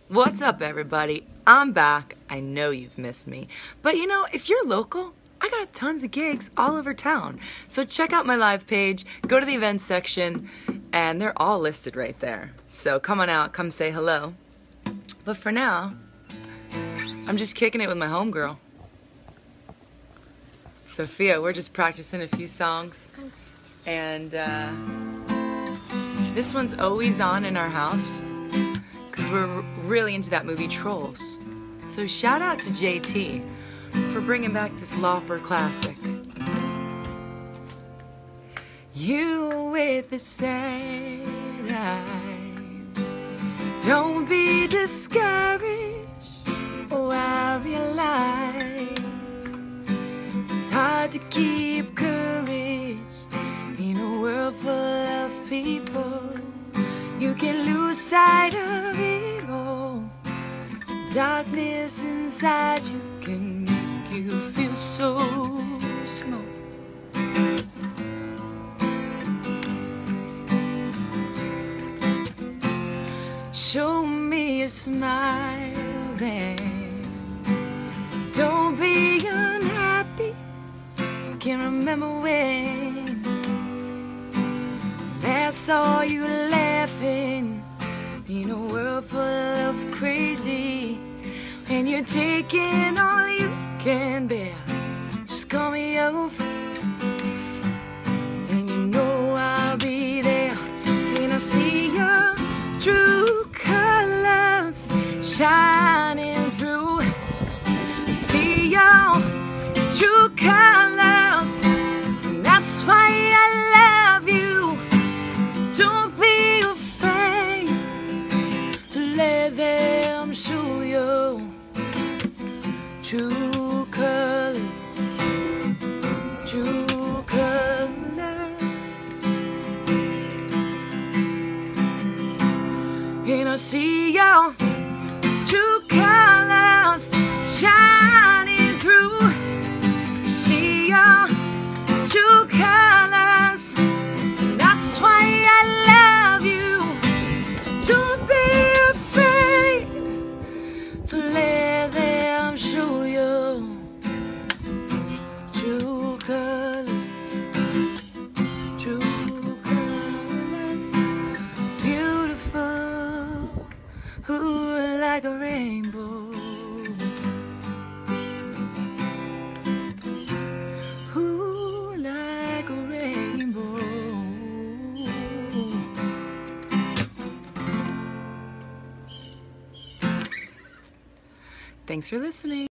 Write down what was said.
What's up, everybody? I'm back. I know you've missed me. But you know, if you're local, I got tons of gigs all over town. So check out my live page, go to the events section, and they're all listed right there. So come on out, come say hello. But for now, I'm just kicking it with my homegirl. Sophia, we're just practicing a few songs. And this one's always on in our house because we're really into that movie Trolls. So shout out to JT for bringing back this Lauper classic. You with the sad eyes, don't be discouraged. Oh, I realize it's hard to keep courage in a world full of people. You can lose sight of it all. Darkness inside you can make you feel so small. Show me a smile then. Don't be unhappy. Can't remember when last saw you laughing in a world full of crazy, and you're taking all you can bear. Just call me over, and you know I'll be there when I see your true colors shining through. I see your true colors, and that's why I love you. Don't be afraid to let them show you true colors, true colors. And I see your true colors shining through. See your true colors, and that's why I love you. So don't be afraid to let them show you true colors, true colors. Beautiful, ooh, like a rainbow. Ooh, like a rainbow. Thanks for listening.